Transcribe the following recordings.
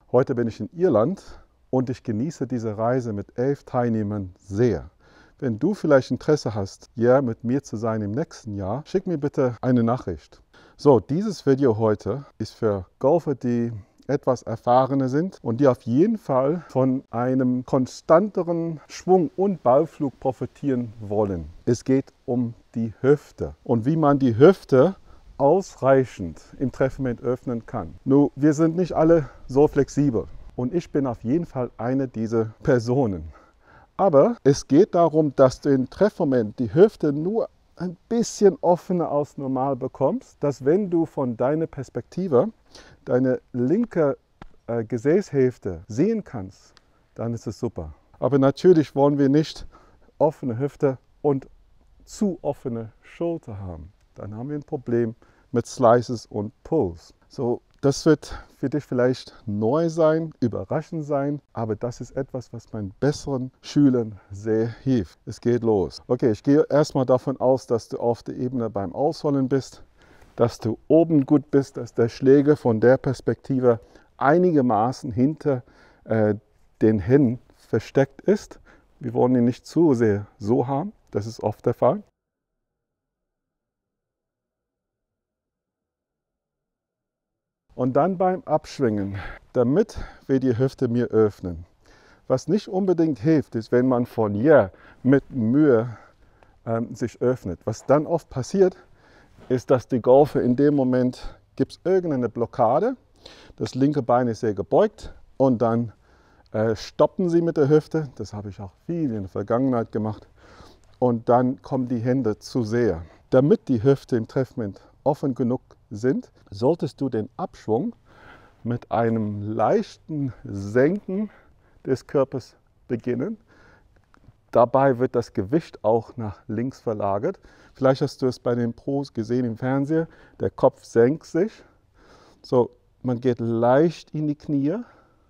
Heute bin ich in Irland und ich genieße diese Reise mit 11 Teilnehmern sehr. Wenn du vielleicht Interesse hast, hier mit mir zu sein im nächsten Jahr, schick mir bitte eine Nachricht. So, dieses Video heute ist für Golfer, die etwas erfahrener sind und die auf jeden Fall von einem konstanteren Schwung und Ballflug profitieren wollen. Es geht um die Hüfte und wie man die Hüfte ausreichend im Treffmoment öffnen kann. Nun, wir sind nicht alle so flexibel und ich bin auf jeden Fall eine dieser Personen. Aber es geht darum, dass du im Treffmoment die Hüfte nur ein bisschen offener als normal bekommst, dass wenn du von deiner Perspektive deine linke Gesäßhälfte sehen kannst, dann ist es super. Aber natürlich wollen wir nicht offene Hüfte und zu offene Schulter haben. Dann haben wir ein Problem mit Slices und Pulls. So, das wird für dich vielleicht neu sein, überraschend sein, aber das ist etwas, was meinen besseren Schülern sehr hilft. Es geht los. Okay, ich gehe erstmal davon aus, dass du auf der Ebene beim Ausholen bist, dass du oben gut bist, dass der Schläger von der Perspektive einigermaßen hinter den Händen versteckt ist. Wir wollen ihn nicht zu sehr so haben, das ist oft der Fall. Und dann beim Abschwingen, damit wir die Hüfte mehr öffnen. Was nicht unbedingt hilft, ist, wenn man von hier mit Mühe sich öffnet. Was dann oft passiert, ist, dass die Golfer in dem Moment gibt es irgendeine Blockade, das linke Bein ist sehr gebeugt und dann stoppen sie mit der Hüfte. Das habe ich auch viel in der Vergangenheit gemacht. Und dann kommen die Hände zu sehr. Damit die Hüfte im Treffmoment offen genug sind, solltest du den Abschwung mit einem leichten Senken des Körpers beginnen. Dabei wird das Gewicht auch nach links verlagert. Vielleicht hast du es bei den Pros gesehen im Fernseher. Der Kopf senkt sich. So, man geht leicht in die Knie.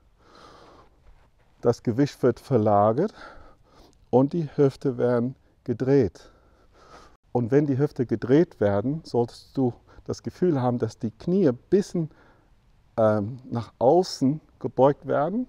Das Gewicht wird verlagert und die Hüfte werden gedreht. Und wenn die Hüfte gedreht werden, solltest du das Gefühl haben, dass die Knie ein bisschen nach außen gebeugt werden.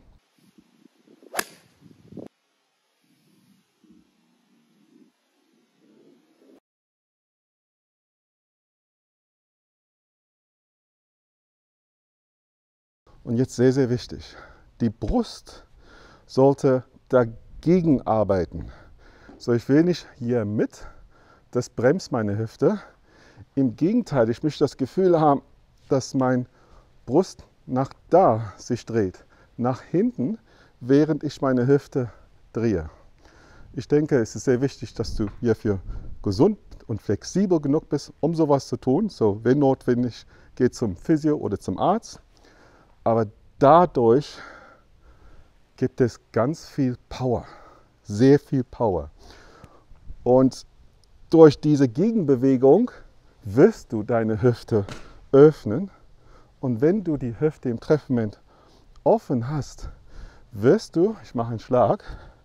Und jetzt sehr, sehr wichtig, die Brust sollte dagegen arbeiten. So, ich will nicht hier mit, das bremst meine Hüfte. Im Gegenteil, ich möchte das Gefühl haben, dass meine Brust nach da sich dreht, nach hinten, während ich meine Hüfte drehe. Ich denke, es ist sehr wichtig, dass du hierfür gesund und flexibel genug bist, um sowas zu tun. So, wenn notwendig, geh zum Physio oder zum Arzt. Aber dadurch gibt es ganz viel Power, sehr viel Power. Und durch diese Gegenbewegung wirst du deine Hüfte öffnen. Und wenn du die Hüfte im Treffmoment offen hast, wirst du, ich mache einen Schlag,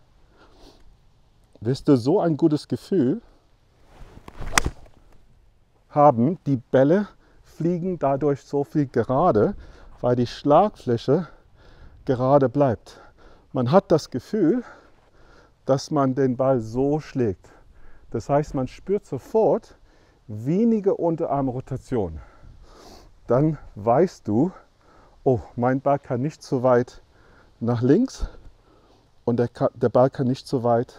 wirst du so ein gutes Gefühl haben, die Bälle fliegen dadurch so viel gerade, weil die Schlagfläche gerade bleibt. Man hat das Gefühl, dass man den Ball so schlägt. Das heißt, man spürt sofort weniger Unterarmrotation. Dann weißt du, oh, mein Ball kann nicht so weit nach links und der Ball kann nicht so weit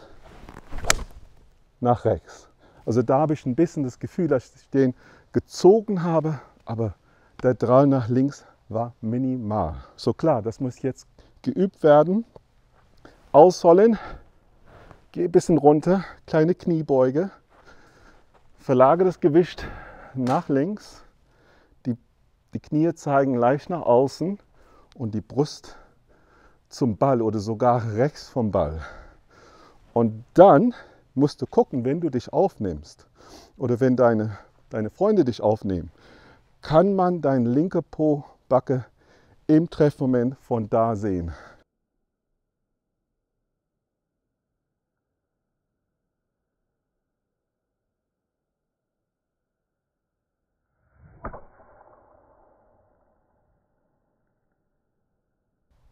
nach rechts. Also da habe ich ein bisschen das Gefühl, dass ich den gezogen habe, aber der Drall nach links war minimal. So klar, das muss jetzt geübt werden. Ausholen, geh ein bisschen runter, kleine Kniebeuge, verlagere das Gewicht nach links, die Knie zeigen leicht nach außen und die Brust zum Ball oder sogar rechts vom Ball. Und dann musst du gucken, wenn du dich aufnimmst oder wenn deine Freunde dich aufnehmen, kann man deine linke Po-Backe im Treffmoment von da sehen.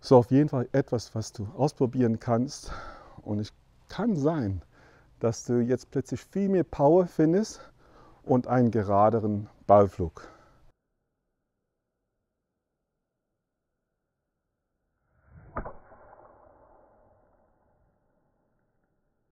So, auf jeden Fall etwas, was du ausprobieren kannst. Und es kann sein, dass du jetzt plötzlich viel mehr Power findest und einen geraderen Ballflug.